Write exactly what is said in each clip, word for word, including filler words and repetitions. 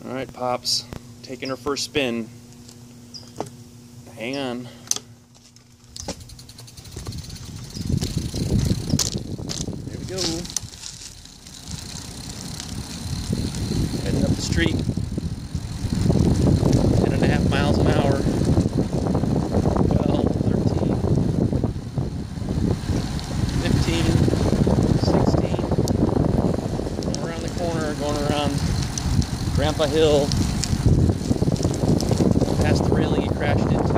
Alright, Pops. Taking her first spin. Hang on. There we go. Heading up the street. Ten and a half miles an hour. twelve, thirteen, fifteen, sixteen. Going around the corner, going around Grandpa Hill. Past the railing he crashed into.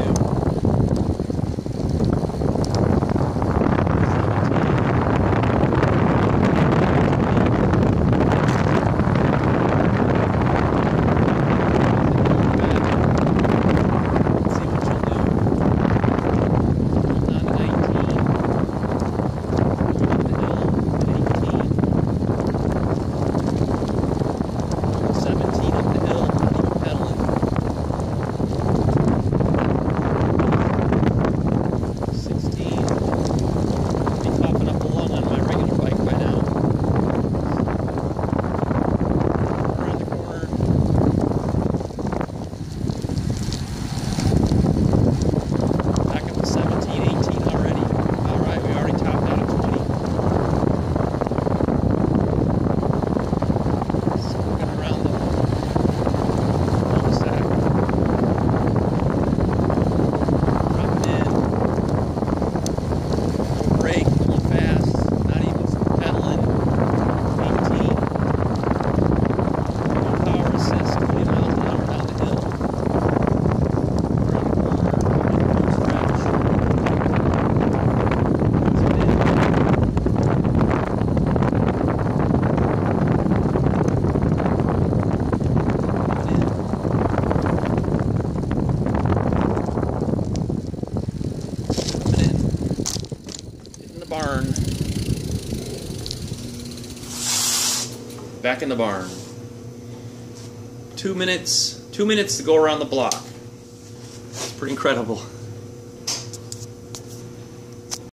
Barn. Back in the barn. Two minutes, two minutes to go around the block. It's pretty incredible.